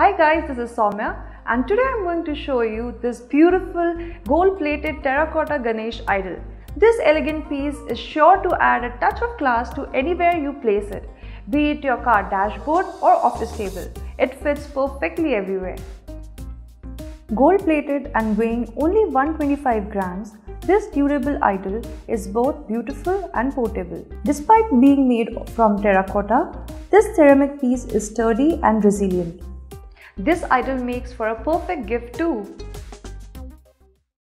Hi guys, this is Soumya and today I'm going to show you this beautiful gold-plated terracotta Ganesh idol. This elegant piece is sure to add a touch of class to anywhere you place it, be it your car dashboard or office table. It fits perfectly everywhere. Gold-plated and weighing only 125 grams, this durable idol is both beautiful and portable. Despite being made from terracotta, this ceramic piece is sturdy and resilient. This idol makes for a perfect gift too.